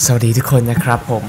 สวัสดีทุกคนนะครับผม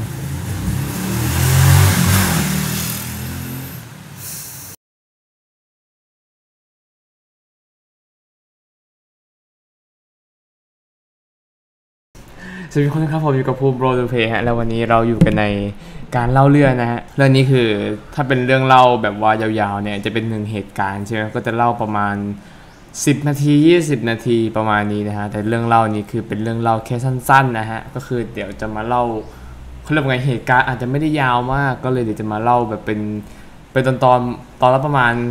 สวัสดีทุกคนนะครับผมอยู่กับภูมิโปรดูเพย์ฮะแล้ววันนี้เราอยู่กันในการเล่าเรื่องนะฮะเรื่องนี้คือถ้าเป็นเรื่องเล่าแบบว่ายาวๆเนี่ยจะเป็นหนึ่งเหตุการณ์ใช่ไหมก็จะเล่าประมาณ10นาที20นาทีประมาณนี้นะฮะแต่เรื่องเล่านี้คือเป็นเรื่องเล่าแค่สั้นๆนะฮะก็คือเดี๋ยวจะมาเล่าเขาเรียกว่าไงเหตุการณ์อาจจะไม่ได้ยาวมากก็เลยเดี๋ยวจะมาเล่าแบบเป็นตอนละประมาณ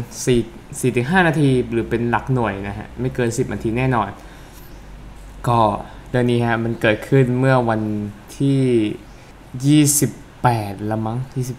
4-5นาทีหรือเป็นหลักหน่วยนะฮะไม่เกิน10นาทีแน่นอนก็เรื่องนี้ฮะมันเกิดขึ้นเมื่อวันที่28ละมั้ง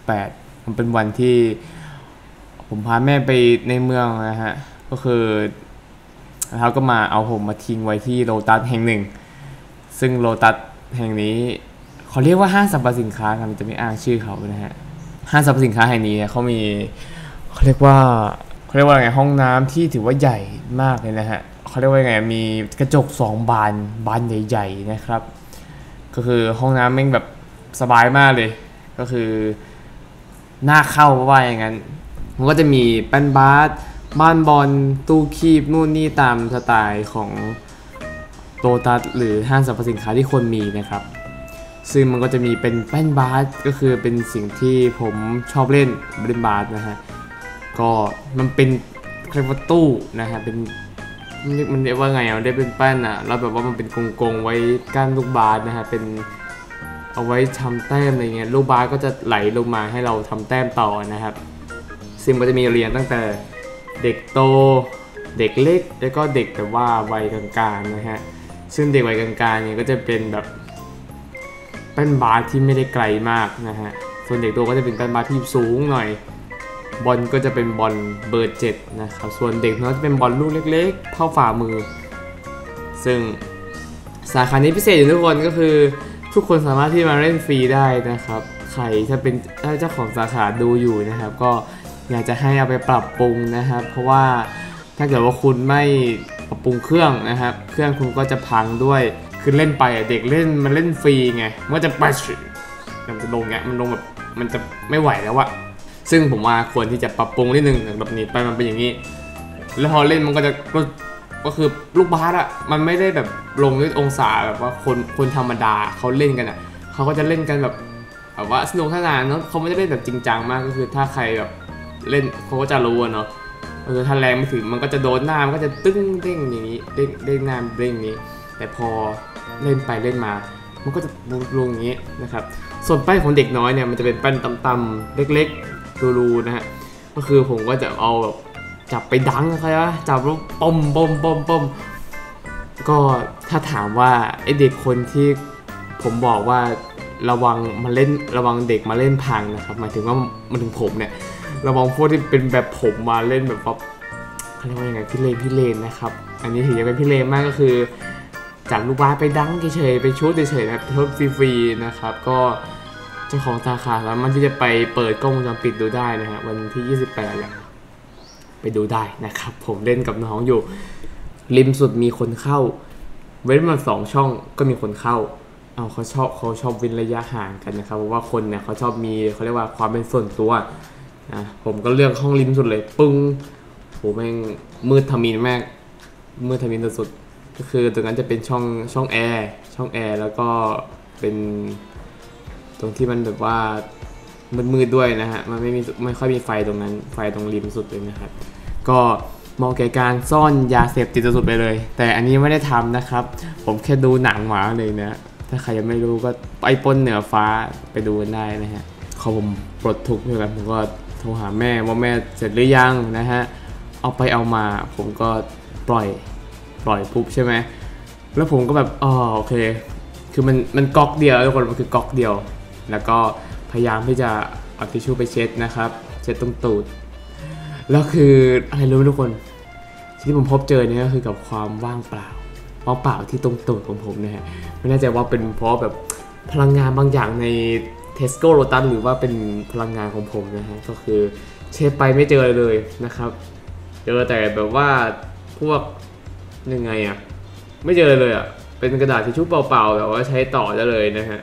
28มันเป็นวันที่ผมพาแม่ไปในเมืองนะฮะก็คือเขาก็มาเอาผมมาทิ้งไว้ที่โลตัสแห่งหนึ่งซึ่งโลตัสแห่งนี้เขาเรียกว่าห้างสรรพสินค้าครับจะไม่อ้างชื่อเขานะฮะห้างสรรพสินค้าแห่งนี้เขามีเขาเรียกว่าไงห้องน้ำที่ถือว่าใหญ่มากเลยนะฮะเขาเรียกว่าไงมีกระจก2บานใหญ่ๆนะครับก็คือห้องน้ำแม่งแบบสบายมากเลยก็คือน่าเข้าว่าอย่างนั้นมันก็จะมีแป้นบาสบ้านบอลตู้คีบนู่นนี่ตามสไตล์ของโลตัสหรือห้างสรรพสินค้าที่คนมีนะครับซึ่งมันก็จะมีเป็นแป้นบาสก็คือเป็นสิ่งที่ผมชอบเล่นบาสนะฮะก็มันเป็นเรียกว่าตู้นะฮะเป็นมันเรียกว่าไงอ่ะได้เป็นแป้นอ่ะแล้วแบบว่ามันเป็นกงไว้กั้นลูกบาสนะฮะเป็นเอาไว้ทำแต้มอะไรเงี้ยลูกบาสก็จะไหลลงมาให้เราทำแต้มต่อนะครับซึ่งมันจะมีเรียนตั้งแต่เด็กโตเด็กเล็กแล้วก็เด็กแต่ว่าวัยกลางๆนะฮะซึ่งเด็กวัยกลางๆเนี่ยก็จะเป็นแบบแป้นบาสที่ไม่ได้ไกลมากนะฮะส่วนเด็กโตก็จะเป็นแป้นบาสที่สูงหน่อยบอลก็จะเป็นบอลเบอร์7นะครับส่วนเด็กน้อยจะเป็นบอลลูกเล็กๆเท่าฝ่ามือซึ่งสาขานี้พิเศษอยู่ทุกคนก็คือทุกคนสามารถที่มาเล่นฟรีได้นะครับใครถ้าเป็นเจ้าของสาขาดูอยู่นะครับก็อยากจะให้เอาไปปรับปรุงนะครับเพราะว่าถ้าเกิดว่าคุณไม่ปรับปรุงเครื่องนะครับเครื่องคุณก็จะพังด้วยคือเล่นไปเด็กเล่นมันเล่นฟรีไงมันจะไปมันจะลงเงี้ยมันลงแบบมันจะไม่ไหวแล้วอะซึ่งผมว่าควรที่จะปรับปรุงนิดนึงแบบนี้ไปมันเป็นอย่างนี้แล้วพอเล่นมันก็คือลูกบาสอะมันไม่ได้แบบลงด้วยองศาแบบว่าคนธรรมดาเขาเล่นกันอะเขาก็จะเล่นกันแบบว่าสนุกสนานเนาะเขาไม่ได้เล่นแบบจริงจังมากก็คือถ้าใครแบบเล่นเขาก็จะรู้เนาะถ้าแรงไม่ถึงมันก็จะโดนหน้ามันก็จะตึ้งเด้งอย่างนี้เด้งหน้าเด้งนี้แต่พอเล่นไปเล่นมามันก็จะลงอย่างนี้นะครับส่วนแป้นของเด็กน้อยเนี่ยมันจะเป็นแป้นต่ำๆเล็กๆรูๆนะฮะก็คือผมก็จะเอาแบบจับไปดังใครวะจับแล้วปมก็ถ้าถามว่าไอเด็กคนที่ผมบอกว่าระวังเด็กมาเล่นพังนะครับหมายถึงว่ามันถึงผมเนี่ยระวังพวกที่เป็นแบบผมมาเล่นแบบว่าเขาเรียกว่ายังไงพี่เลนนะครับอันนี้ถือจะเป็นพี่เลนมากก็คือจับลูกบาสไปดังเฉยๆไปชุดเฉยๆนะครับชุดฟรีๆนะครับก็เจ้าของสาขาสามารถที่จะไปเปิดกล้องวงจรปิดดูได้นะฮะวันที่28แล้วไปดูได้นะครับผมเล่นกับน้องอยู่ริมสุดมีคนเข้าเว้นมา2ช่องก็มีคนเข้าเขาชอบเว้นระยะห่างกันนะครับเพราะว่าคนเนี่ยเขาชอบมีเขาเรียกว่าความเป็นส่วนตัวผมก็เลือกห้องริมสุดเลยปึ้งโหแม่งมืดทมินมากมืดทมินสุดก็คือตรงนั้นจะเป็นช่องแอร์แล้วก็เป็นตรงที่มันแบบว่ามืดด้วยนะฮะมันไม่ค่อยมีไฟตรงนั้นไฟตรงริมสุดเลยนะครับก็เหมาะแก่การซ่อนยาเสพติดสุดไปเลยแต่อันนี้ไม่ได้ทำนะครับผมแค่ดูหนังหมาเลยนะถ้าใครยังไม่รู้ก็ไปปล้นเหนือฟ้าไปดูกันได้นะฮะเขาผมปลดทุกข์ด้วยกันผมก็โทรหาแม่ว่าแม่เสร็จหรือยังนะฮะเอาไปเอามาผมก็ปล่อยปุ๊บใช่ไหมแล้วผมก็แบบโอเคคือมันก๊อกเดียวทุกคนมันคือก๊อกเดียวแล้วก็พยายามที่จะเอาทิชชู่ไปเช็ดนะครับเช็ดตรงตูดแล้วคืออะไรรู้ไหมทุกคนที่ผมพบเจอเนี่ยก็คือกับความว่างเปล่าที่ตรงตูดของผมนะฮะไม่แน่ใจว่าเป็นเพราะแบบพลังงานบางอย่างในTesco Lotus หรือว่าเป็นพลังงานของผมนะฮะก็คือเช็ดไปไม่เจอเลยนะครับเจอแต่แบบว่าพวกยังไงไม่เจอเลยเป็นกระดาษทิชชู่เปล่าๆแบบว่าใช้ต่อได้เลยนะฮะ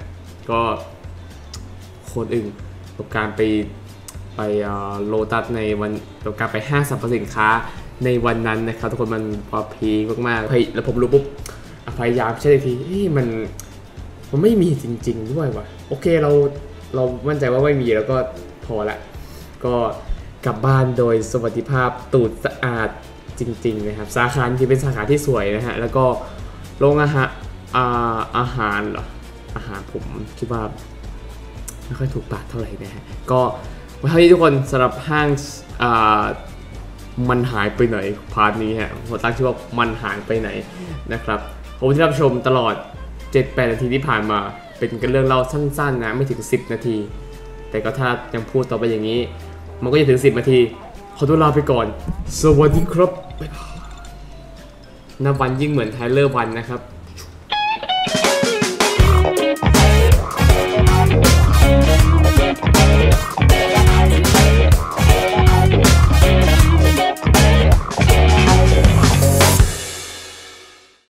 ก็โคตรอึ้งกับการไปโลตัสในวันกับการไปห้างสรรพสินค้าในวันนั้นนะครับทุกคนมันพีคมากๆแล้วผมรู้ปุ๊บพยายามเช็คอีกทีมันไม่มีจริงๆด้วยว่ะโอเคเรามั่นใจว่าไม่มีแล้วก็พอละก็กลับบ้านโดยสวัสดิภาพตูดสะอาดจริงๆนะครับสาขาที่เป็นสาขาที่สวยนะฮะแล้วก็โรงอาหารเหรออาหารผมคิดว่าไม่ค่อยถูกปากเท่าไหร่นะฮะก็วันนี้ทุกคนสำหรับห้างมันหายไปไหนพาร์ทนี้ฮะผมตั้งชื่อว่ามันหายไปไหนนะครับผมที่รับชมตลอด 7-8 นาทีที่ผ่านมาเป็นกันเรื่องเล่าสั้นๆนะไม่ถึง10 นาทีแต่ก็ถ้ายังพูดต่อไปอย่างนี้มันก็จะถึง10 นาทีขอตัวลาไปก่อนสวัสดีครับนับวันยิ่งเหมือนไทเลอร์วันนะครับ